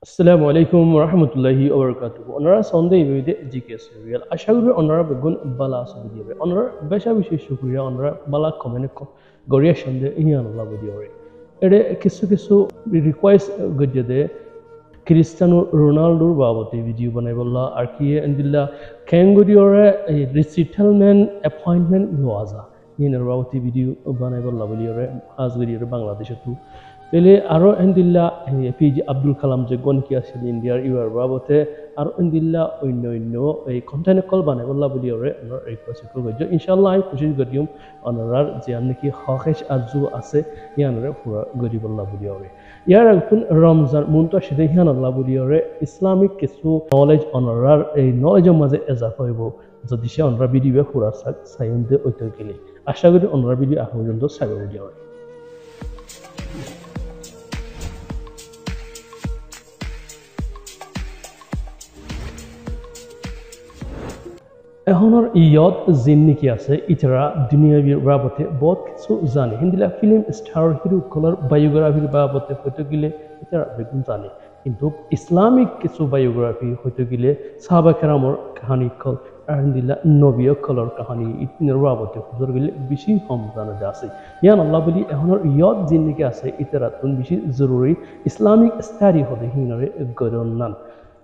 Assalamu alaikum wa rahmatullahi wa barakatuh. Onara Sunday video GK serial. Ashaguri onara begun bala video. Onara besha bishi shukriya onara bala comment Goria shande iyan Allah video. Ede kisu request gujede Cristiano Ronaldo babate video banaibolla arkiye andilla kanguriore resettlement appointment loaza. Yen babate video banaibolla video as video Bangladesh tu. Pele aro endilla PJ Abdul Kalam je gon ki asil India iwar babote aro endilla onno ei content call banaibolla video re request ko gojo inshallah ai khushi godium onorar je amniki hakesh azu ase yanre pura godibolla video re yar akun Ramzan munta shide yanallah video re Islamic kisu knowledge onorar ei knowledge maze ezafa hoibo jodi she onra video pura sayende oito gele আশা করি অন্যরা video আগে পর্যন্ত সাইবে video এখনৰ ইয়ত জিন্নি কি আছে ইতৰা দুনিয়াৰ বাবতে বহুত কিছু জানে হিন্দিলা ফিল্ম স্টাৰ হিৰো কলৰ বায়োগ্ৰাফিৰ বাবতে হয়তো গিলে ইতৰা বেগুন জানে কিন্তু ইসলামিক কিছু বায়োগ্রাফি হয়তো গিলে সাহাবা কেরামর কাহিনী কল হিন্দিলা নবী কলৰ কাহিনী ইতনের বাবতে হুজুর গিলে বেশি কম জানা আছে ইয়ান আল্লাহ বলি এখনৰ ইয়ত জিন্নি কি আছে ইতৰা তুন বেশি জরুরি ইসলামিক স্টাডি হতে হিনরে গরনান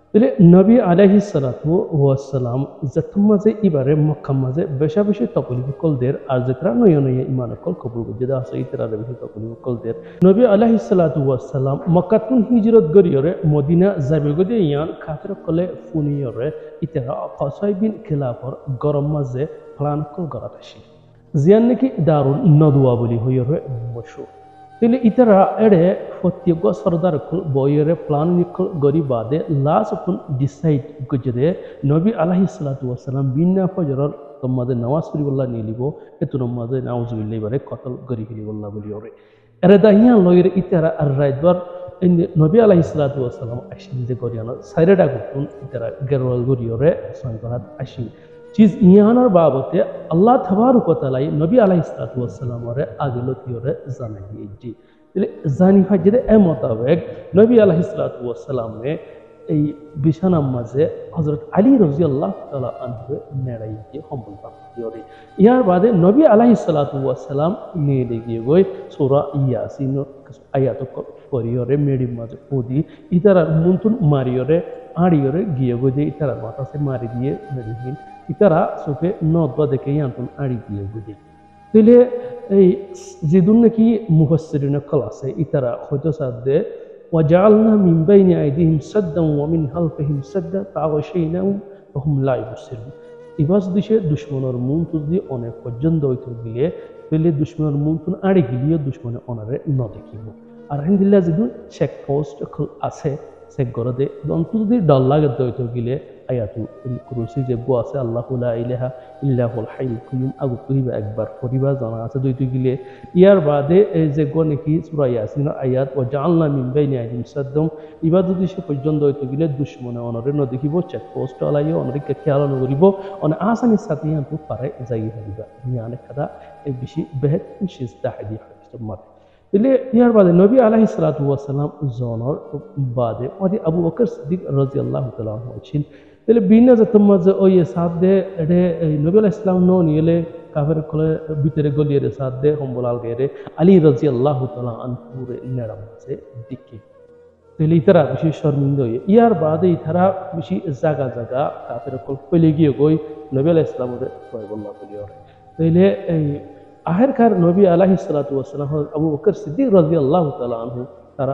নবী আলাইহিস সালাতু ওয়াস সালাম যতমাজে ইবারে মক্কা মাঝে বেশা বেশি তকলিফ কলদের আর যেতরা নয় ইমান কল কবুল যেটা আছে ইতরা বেশি তকলিফ কলদের নবী আলাইহিস সালাতু ওয়াস সালাম মক্কা তুন হিজরত গরিয়রে মদিনা যাবে গদে ইয়ান কাফির কলে ফুনিয়রে ইতরা কসাই বিন খিলাফর গরম মাঝে প্লান কল গরাতাশি জিয়ান নাকি দারুন নদওয়া বলি হইরে মশহুর Tili itara ede fotigo sardar kul boyere plan nikul gori bade last pun decide gujede Nabi alaihi salatu wasalam binna fajrar tomade nawaz puri bolla nilibo etu namade nauzubillahi bare qatl gori hili bolla boli ore ere dahiya loyere itara arraidbar Nabi alaihi salatu wasalam ashin de goriana sairada gutun itara gerwal gori ore sangarat ashin चीज ইয়ানার বাবতে আল্লাহ তাবারক ওয়া তাআলা নবী আলাইহিস সালাতু ওয়াস সালাম এর আগলতিয়রে জানাই দিয়েছি তাহলে জানি ফাজরে এ মোতাবেক নবী আলাইহিস সালাতু ওয়াস সালামে এই বিছানার মাঝে হযরত আলী রাদিয়াল্লাহু তাআলা আনহু নেড়াইতে সম্বল প্রাপ্তিয়রে ইয়ার বাদে নবী আলাইহিস সালাতু ওয়াস সালাম নেড়ে গিয়ে গই সূরা ইয়াসিন আয়াত পড়িয়রে মেডি মাঝে পড়ি ইতারা মুনতুন মারিয়রে আড়িয়রে গিয়ে গই ইতারা মাথাতে মারি দিয়ে মেডিহিন ইতারা চোখে নদবা দেখে ইয়ান্তন আড়ি দিয়ে বুঝি তাহলে এই যেদুন নাকি মুফাসসিরিন কল আছে ইতারা হয়তো সাদে ওয়াজালনা মিন বাইনি আইদিহিম সাদ্দান ওয়া মিন খালফিহিম সাদ্দান ফাগশাইনাহুম ওয়া হুম লা ইবসিরুন ইবাস দিশে দুশমনের মুন তুদি অনেক পর্যন্ত হইতো গিয়ে তাহলে দুশমনের মুন তুন আড়ি গিয়ে দুশমনে অনারে ন দেখিব আর হিন্দিল্লা যেদুন চেক পোস্ট কল আছে চেক গরদে অন্তদি ডল লাগে দইতো গিলে আয়াতুল কুরসি যে গো আছে আল্লাহু লা ইলাহা ইল্লাহুল হাইয়ুল কাইয়ুম আগু কইবা একবার পরিবার জানা আছে দুইটো গিলে ইয়ার বাদে এই যে গো নাকি সূরা ইয়াসিনের আয়াত ওয়া জাআলনা মিন বাইনি আইদিহিম সাদ্দাম ইবাদত সে পর্যন্ত হইতো গিলে দুশমনে অনরে ন দেখিব চেক পোস্ট আলাইও অনরে কে খেয়াল ন করিব অন আসানি সাথে ইয়ান পারে যাই হইবা ইয়ানে খাদা এই বেশি বেহেত শিস তাহদি হাদিস Ile ইয়ার বাদে নবী আলাইহিস সালাতু ওয়াস সালাম জনর বাদে ওদি আবু বকর সিদ্দিক রাদিয়াল্লাহু তাআলা হচ্ছেন তাহলে বিনা যতমাজে ওই সাদে এডে নবী আলাইহিস সালাম নো নিলে কাফের কোলে ভিতরে গলিয়ে সাদে হম্বলাল গেরে আলী রাদিয়াল্লাহু তাআলা আনহুরে নেড়াম আছে দিকে তাহলে ইতারা বেশি শর্মিন্দা হয়ে ইয়ার বাদে ইতারা বেশি জায়গা কাফের কোল পেলে গিয়ে গই নবী আলাইহিস সালামের বল্লাহ বলিও তাহলে এই আখেরকার নবী আলাইহিস সালাতু ওয়াস সালাম আবু বকর সিদ্দিক রাদিয়াল্লাহু তাআলা আনহু তারা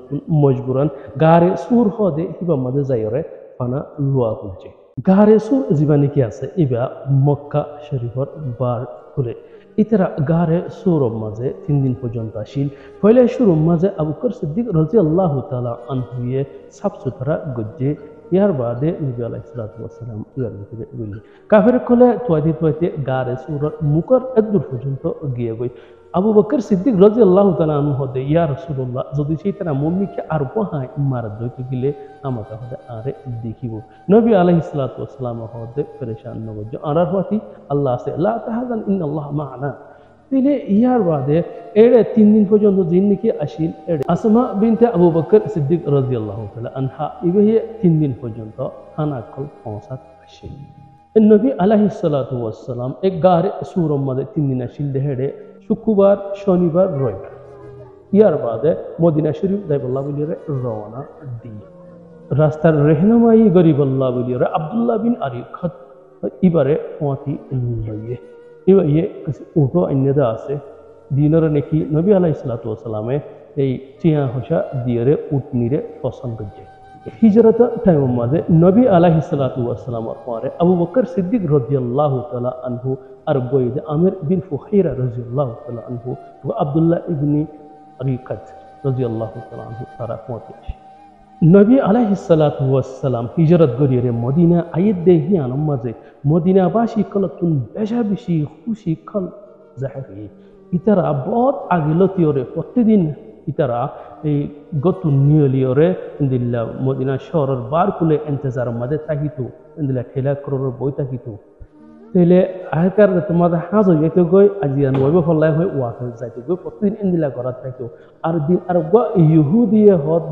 মজবুরান গারে সুর হদে হিবা মাদে যায়রে পানা লুয়া বলছে গারে সুর জীবানি কি আছে ইবা মক্কা শরীফর বার খুলে ইতরা গারে সুর মাঝে 3 দিন পর্যন্ত আসিল পয়লা শুরু মাঝে আবু বকর সিদ্দিক রাদিয়াল্লাহু তাআলা আনহু এ সাফ সুতরা গজ্জে ইয়ার বাদে নবী আলাইহিস সালাতু ওয়াস সালাম ইয়ার ভিতরে বলি কাফের কোলে তোয়াইতে গারে সুর মুকর একদূর পর্যন্ত গিয়ে গই আবু বকর সিদ্দিক রাদিয়াল্লাহু তাআলা আনহু হদে ইয়া রাসূলুল্লাহ যদি সেইতারা মুমিকে আর বহাই মার দইতে গিলে আমাকে হদে আরে দেখিব নবী আলাইহিস সালাতু ওয়াস সালাম হদে পরেশান নগজ আরার হতি আল্লাহ সে লা তাহজান ইন্নাল্লাহ মা'না তাহলে ইয়ার বাদে এড়ে 3 দিন পর্যন্ত জিন নাকি আসিল এড়ে আসমা বিনতে আবু বকর সিদ্দিক রাদিয়াল্লাহু তাআলা আনহা ইবে 3 দিন পর্যন্ত খানা কল পৌঁছাত আসিল নবী আলাইহিস সালাতু ওয়াস সালাম এক গারে সুরম মধ্যে 3 দিন আসিল দেহেড়ে শুক্রবার শনিবার রবিবার ইয়ার বাদে মদিনা শরীফ যাইবল্লাহ বলিরে রওনা দিয়ে রাস্তার রেহনুমাই গরিবল্লাহ বলিরে আব্দুল্লাহ বিন আরিখাত ইবারে পৌঁছি লইয়ে ইয়ে উটো অন্যদা আছে দিনের নাকি নবী আলাইহিস সালাতু ওয়াস সালামে এই চিয়া হোসা দিয়েরে উটনিরে পছন্দ করছে হিজরত টাইম মাঝে নবী আলাইহিস সালাতু ওয়াস সালামের পরে আবু বকর সিদ্দিক রাদিয়াল্লাহু তাআলা আনহু আর গয়দ আমির বিন ফুহাইরা রাদিয়াল্লাহু তাআলা আনহু ও আব্দুল্লাহ ইবনে আরিকাত রাদিয়াল্লাহু তাআলা আনহু তারা পৌঁছে নবী আলাইহিস সালাতু ওয়াস সালাম হিজরত গরিয়ে মদিনা আইদ দেহি আনম মাঝে মদিনাবাসী কলতুন বেশি খুশি কল জাহেরি ইতারা বহুত আগিলতিওরে প্রতিদিন ইতারা এই গতুন নিয়লিওরে ইন্দিল্লা মদিনা শহরের বার কুলে ইন্তজার মাঝে থাকিতো ইন্দিল্লা ঠেলা করর বই থাকিতো তাহলে আহকার তোমাদের হাজ হইতে গই আজিয়ান ওইবে ফলাই হয়ে ওয়াকে যাইতে গই প্রতিদিন ইন্দিলা করাত থাকতো আর দিন আর ইহুদিয়ে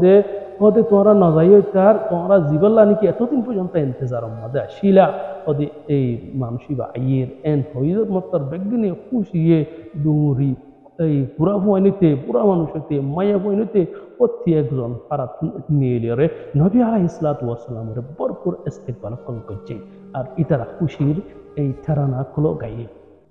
হদে তোমরা নজাইও তার তোমরা জীবল্লা নাকি এতদিন পর্যন্ত ইন্তজার মাঝে আসিলা হদে এই মানুষই বা আইয়ের এন হইল মতর বেগিনে খুশিয়ে ডুঙুরি এই পুরা ভয়নিতে পুরা মানুষ হইতে মায়া ভয়নিতে প্রতি একজন পারা নিয়ে লিয়ে নবী আলাইহিস সালাতু ওয়াস সালামের ভরপুর ইস্তেকবাল করছে আর ইতারা খুশির এই ঠারানা কলো গাইয়ে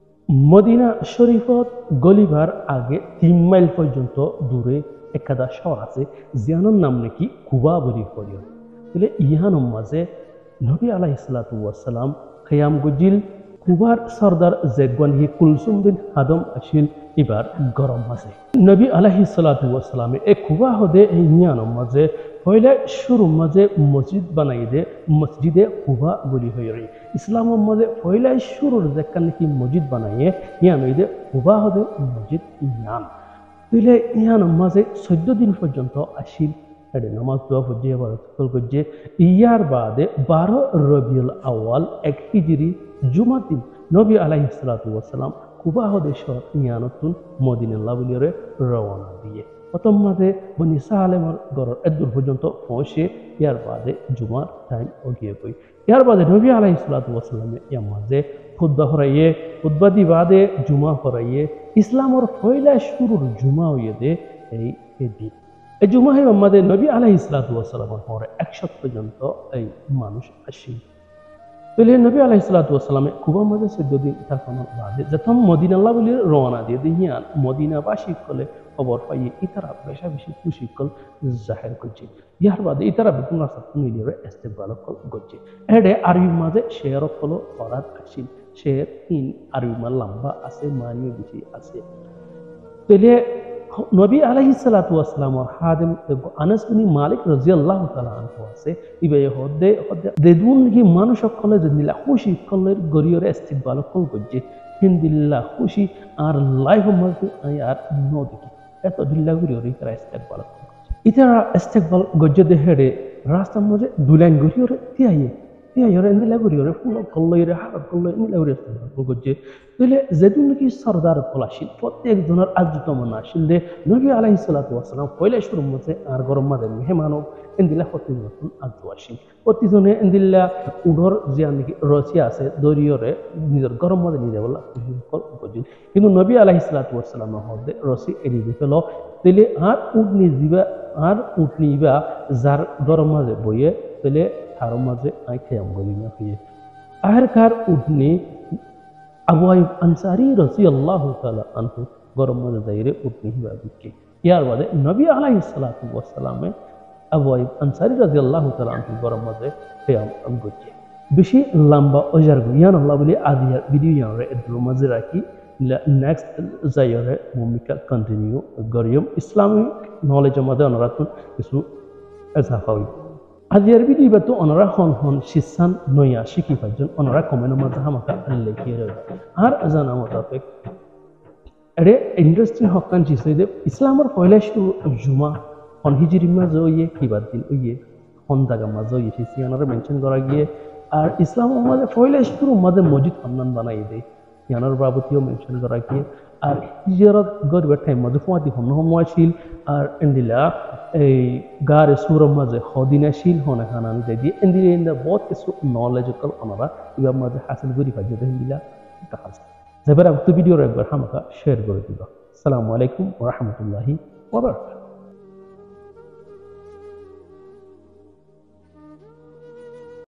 মদিনা শরীফত গলিবার আগে 3 মাইল পর্যন্ত দূরে একটা শহর আছে জিয়ানোর নাম নাকি কুবা বলি করিও তাহলে ইহানোর মাঝে নবী আলাইহিস সালাতু ওয়াস সালাম খিয়াম গুজিল কুবার সর্দার জেগওয়ান হি কুলসুম বিন হাদম আসিল এবার গরম মাঝে নবী আলাইহিস সালাতু ওয়াস সালামে এই কুবা হদে ইহানোর মাঝে হইলে শুরু মাঝে মসজিদ বানাই দে মসজিদে কুবা বলি হয়ে রই ইসলামের মাঝে পয়লা শুরুর যেখান নাকি মসজিদ বানাইয়ে ইয়ান হই দে কুবা হদে মসজিদ ইয়ান তাহলে ইয়ানোর মাঝে 14 দিন পর্যন্ত আসিল এডে নামাজ দোয়া পড়ছে এবার করছে ইয়ার বাদে 12 রবিউল আউয়াল 1 হিজরি জুমার দিন নবী আলাইহিস সালাতু ওয়াস সালাম কুবা হদে শহর ইয়ানতুন মদিনাল্লাহ বলিরে রওনা দিয়ে প্রথম মাঝে বনি সালেমর গড়ের এদূর পর্যন্ত পৌঁছে ইয়ার বাদে জুমার টাইম ওগিয়ে গই ইয়ার বাদে নবী আলাইহিস সালাতু ওয়াস সালামে ইয়ার মাঝে খুতবা হরাইয়ে খুতবা দি বাদে জুমা হরাইয়ে ইসলামের পয়লা শুরুর জুমা হইয়ে দে এই দিন এই জুমা হয় আমাদের নবী আলাইহিস সালাতু ওয়াস সালামের পরে 100 পর্যন্ত এই মানুষ আসি তাহলে নবী আলাইহিস সালাতু ওয়াস সালামে কুবা মাঝে 14 দিন থাকানোর বাদে যখন মদিনাল্লাহ বলি রওনা দিয়ে দিয়ান মদিনাবাসী কলে খবর পাইয়ে ইতারা বেশি খুশি কল জাহির করছে ইয়ার বাদে ইতারা বিভিন্ন রাস্তা মিলিয়ে ইস্তেকবাল কল করছে এডে আরবি মাঝে শেয়ার কলো করাত আসিল শেয়ার ইন আরবি মা লম্বা আছে মানিয়ে বেশি আছে তাহলে নবী আলাইহিস সালাতু ওয়াস সালামের খাদেম আনাস বিন মালিক রাদিয়াল্লাহু তাআলা আনহু আছে ইবে হদে দেদুন কি মানুষ সকলে দিলা খুশি কলের গরিয়রে ইস্তেকবাল কল করছে হিন্দিল্লাহ খুশি আর লাইফ মাঝে আর নদী এত দিল্লা গরিয়রে তারা ইস্তেকবাল করছে ইতারা ইস্তেকবাল গজ্জে দেহেড়ে রাস্তার মাঝে দুলাইন গরিয়রে তিয়াইয়ে ইন্দিলা গরিয়রে ফুল কল্লইরে হার কল্লই ইন্দিলা গরিয়রে ইস্তেকবাল করছে তাহলে যেদিন নাকি সর্দার কলাশিল প্রত্যেকজনের আজ্যতম আসিল দে নবী আলাইহিস সালাতু ওয়াস সালাম পয়লা শুরু মধ্যে আর গরম মাঝে মেহমানও ইন্দিলা প্রত্যেকজন আজ্য আসিল প্রতিজনে ইন্দিল্লা উডর যে নাকি রসি আছে দরিয়রে নিজের গরম মাঝে নিয়ে যাবলা বুঝিল কিন্তু নবী আলাইহিস সালাতু ওয়াস সালাম হদে রসি এড়িয়ে দিল তাহলে আর উঠনি দিবা আর উঠনি ইবা যার গরম মাঝে বইয়ে তাহলে তার মাঝে আই খেয়াম গলি না হইয়ে আহেরকার উঠনি আবু আইয়ুব আনসারী রাদিয়াল্লাহু তাআলা আনহু গরম মাঝে যাইরে উঠনি হিবা দিকে ইয়ার বাদে নবী আলাইহিস সালাতু ওয়াস সালামে আবু আইয়ুব আনসারী রাদিয়াল্লাহু তাআলা আনহু গরম মাঝে খেয়াম করছে বেশি লম্বা ওজার ইয়ান আল্লাহ বলি আদিয়ার ভিডিও ইয়ারে এর মাঝে রাখি নেক্সট যাইরে ভূমিকা কন্টিনিউ করিম ইসলামিক নলেজ মাঝে অনরাতুন কিছু এজাফা হই আদিয়ার ভিডিও তো অনরা হন শিসান নয়া শিখি পাইজন অনরা কমেন্ট মাঝে হামাকা লিখিয়ে রয় আর জানা মোতাবেক এরে ইন্টারেস্টিং হকান চিছে যে ইসলামের পয়লা শুরু জুমা হন হিজরি মাঝে ওইয়ে কিবার দিন ওইয়ে হন জায়গা মাঝে ওইয়ে সিয়ানারে মেনশন করা গিয়ে আর ইসলামের মাঝে পয়লা শুরু মাঝে মসজিদ খন্দান বানাই দেয় ইয়ানোর বাবতিও মেনশন করা গিয়ে আর হিজরত গরিবের টাইম মাঝে ফুয়াতি হন হমওয়াশিল আর এন্দিলা এই গারে সুরম মাঝে হদিনাশীল হনে খানান যদি এন্দিলা ইন্দা বহুত কিছু নলেজকাল ওনারা ইবা মাঝে হাসিল করি ফাজে এন্দিলা একটা হাসিল যেবার তো ভিডিওর একবার হামাকা শেয়ার করে দিবা। আসসালামু আলাইকুম ওয়া রাহমাতুল্লাহি ওয়া বারাকাতুহু।